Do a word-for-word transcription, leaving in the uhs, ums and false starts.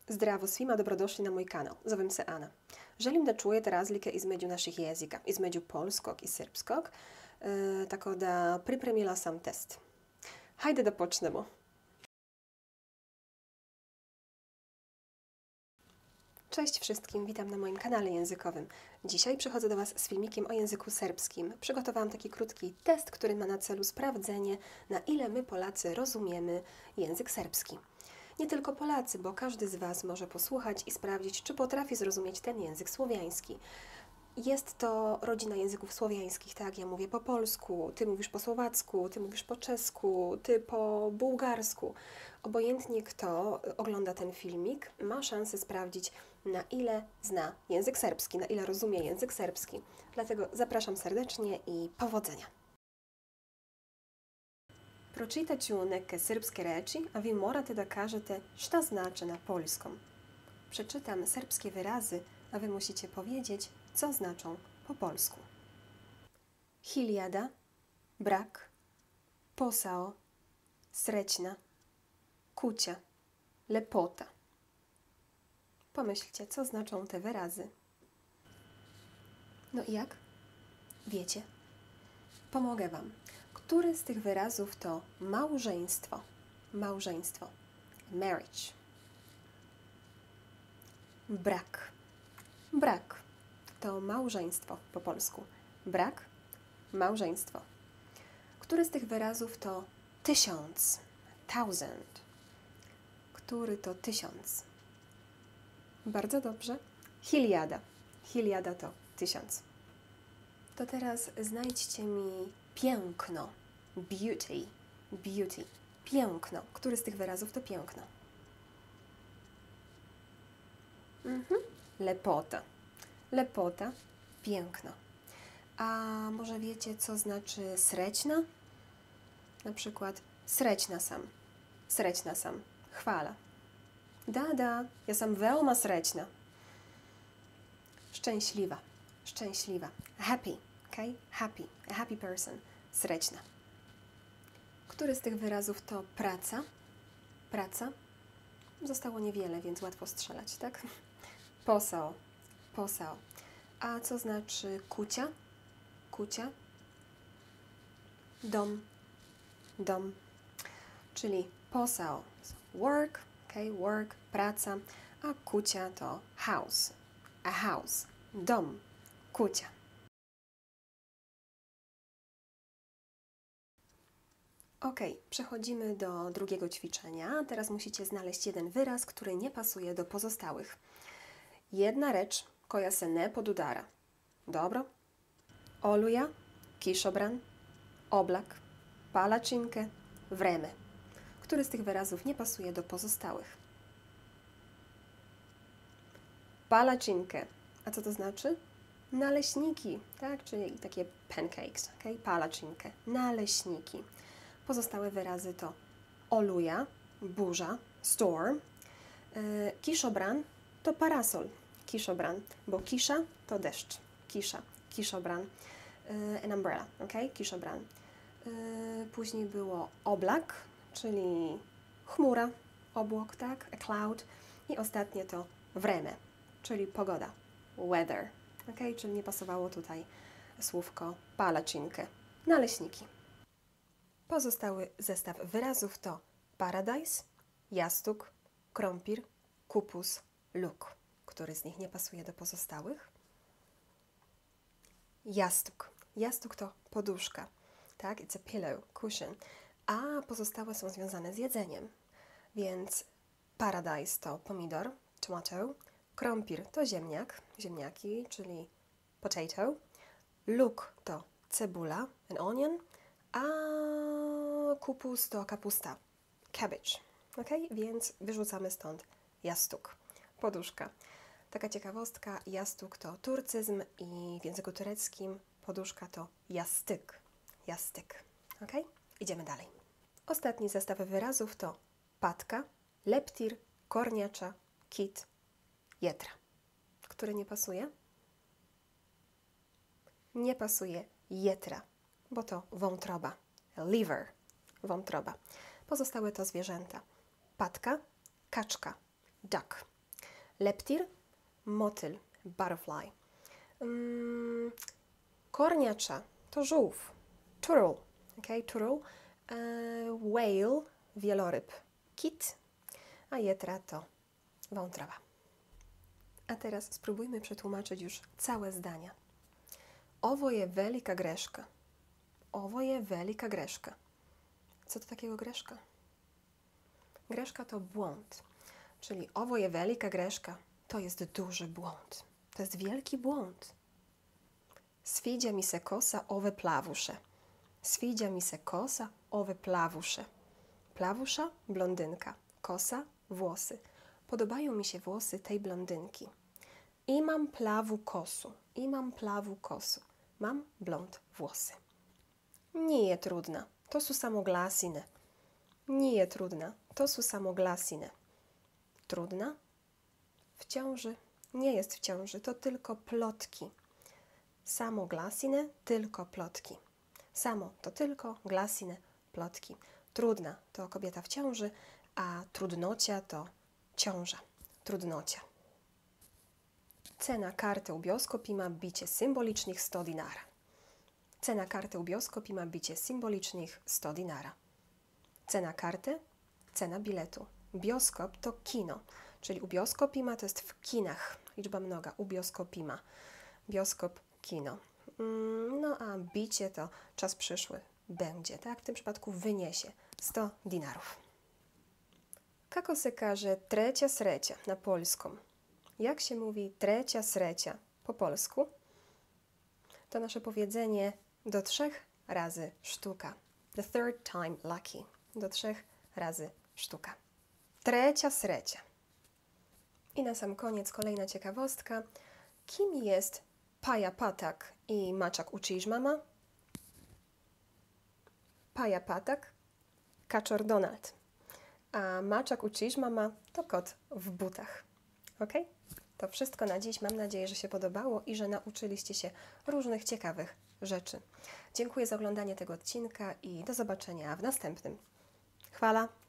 Zdravo svima, dobrodošli na moj kanal. Zovem se Ana. Želim da čujete razlike između naših jezika, između polskog i srpskog, e, tako da pripremila sam test. Hajde da počnemo. Cześć wszystkim, witam na moim kanale językowym. Dzisiaj przychodzę do Was z filmikiem o języku serbskim. Przygotowałam taki krótki test, który ma na celu sprawdzenie, na ile my Polacy rozumiemy język serbski. Nie tylko Polacy, bo każdy z Was może posłuchać i sprawdzić, czy potrafi zrozumieć ten język słowiański. Jest to rodzina języków słowiańskich, tak? Ja mówię po polsku, Ty mówisz po słowacku, Ty mówisz po czesku, Ty po bułgarsku. Obojętnie kto ogląda ten filmik, ma szansę sprawdzić, na ile zna język serbski, na ile rozumie język serbski. Dlatego zapraszam serdecznie i powodzenia. Pročitat ću neke srpske reči, a vi morate da kažete šta znaczy na polskom. Przeczytam serbskie wyrazy, a wy musicie powiedzieć, co znaczą po polsku. Hiljada, brak, posao, srećna, kucia, lepota. Pomyślcie, co znaczą te wyrazy. No i jak? Wiecie? Pomogę Wam. Który z tych wyrazów to małżeństwo? Małżeństwo. Marriage. Brak. Brak. To małżeństwo po polsku. Brak. Małżeństwo. Który z tych wyrazów to tysiąc? Thousand. Który to tysiąc? Bardzo dobrze. Hiljada. Hiljada to tysiąc. To teraz znajdźcie mi piękno. Beauty. Beauty. Piękno. Który z tych wyrazów to piękno? Mhm. Lepota. Lepota. Piękno. A może wiecie, co znaczy srećna? Na przykład srećna sam. Srećna sam. Chwala. Da, da. Ja sam veoma srećna. Szczęśliwa. Szczęśliwa. Happy. Okay? Happy. A happy person. Srećna. Który z tych wyrazów to praca? Praca. Zostało niewiele, więc łatwo strzelać, tak? Posao. Posao. A co znaczy kucia? Kucia. Dom. Dom. Czyli posao. Work. Okay? Work. Praca. A kucia to house. A house. Dom. Kucia. Ok, przechodzimy do drugiego ćwiczenia. Teraz musicie znaleźć jeden wyraz, który nie pasuje do pozostałych. Jedna rzecz koja se ne podudara. Dobro? Oluja, kiszobran, oblak, palaczynkę, vreme. Który z tych wyrazów nie pasuje do pozostałych? Palaczynkę. A co to znaczy? Naleśniki, tak? Czyli takie pancakes, okay? Palaczynkę. Naleśniki. Pozostałe wyrazy to oluja, burza, storm. Yy, kiszobran to parasol. Kiszobran, bo kisza to deszcz. Kisza, kiszobran. Yy, an umbrella, ok? Kiszobran. Yy, później było oblak, czyli chmura, obłok, tak? A cloud. I ostatnie to vreme, czyli pogoda. Weather, ok? Czyli nie pasowało tutaj słówko palaczynkę. Naleśniki. Pozostały zestaw wyrazów to paradise, jastuk, krompir, kupus, luk. Który z nich nie pasuje do pozostałych? Jastuk. Jastuk to poduszka, tak? It's a pillow, cushion. A pozostałe są związane z jedzeniem. Więc paradise to pomidor, tomato, krompir to ziemniak, ziemniaki, czyli potato, luk to cebula, an onion, a kupus to kapusta, cabbage. Ok? Więc wyrzucamy stąd jastuk, poduszka. Taka ciekawostka, jastuk to turcyzm i w języku tureckim poduszka to jastyk. Jastyk. Ok? Idziemy dalej. Ostatni zestaw wyrazów to patka, leptir, korniacza, kit, jetra. Który nie pasuje? Nie pasuje jetra, bo to wątroba. Liver. Wątroba. Pozostałe to zwierzęta. Patka, kaczka, duck. Leptir, motyl, butterfly. Um, korniacza to żółw, turtle, okay? Turtle. E, whale, wieloryb, kit, a jetra to wątroba. A teraz spróbujmy przetłumaczyć już całe zdania. Ovo je velika greška. Ovo je velika greška. Co to takiego greszka? Greszka to błąd, czyli ovo je velika greška to jest duży błąd. To jest wielki błąd. Sviđa mi se kosa ove plavuše. Sviđa mi se kosa ove plavuše. Plawusza, blondynka. Kosa, włosy. Podobają mi się włosy tej blondynki. Imam plavu kosu. Imam plavu kosu. Mam blond włosy. Nije trudna. To su samo glasine. Nije trudna. To su samo glasine. Trudna? W ciąży. Nie jest w ciąży. To tylko plotki. Samo glasine, tylko plotki. Samo to tylko, glasine, plotki. Trudna to kobieta w ciąży, a trudnocia to ciąża. Trudnocia. Cena karty u bioskop ima biće symbolicznych sto dinara. Cena karty u bioskop ima biće symbolicznych sto dinara. Cena karty, cena biletu. Bioskop to kino, czyli u bioskopima to jest w kinach. Liczba mnoga, u bioskopima. Bioskop, kino. No a bicie to czas przyszły. Będzie, tak? W tym przypadku wyniesie sto dinarów. Kako se kaže treća sreća na polskom? Jak się mówi trecia srecia po polsku? To nasze powiedzenie do trzech razy sztuka. The third time lucky. Do trzech razy sztuka. Trecia srecia. I na sam koniec kolejna ciekawostka. Kim jest Paja Patak i Maczak uczysz mama? Paja Patak, kaczor Donald, a Maczak uczysz mama to kot w butach. Ok? To wszystko na dziś. Mam nadzieję, że się podobało i że nauczyliście się różnych ciekawych rzeczy. Dziękuję za oglądanie tego odcinka i do zobaczenia w następnym. Chwala!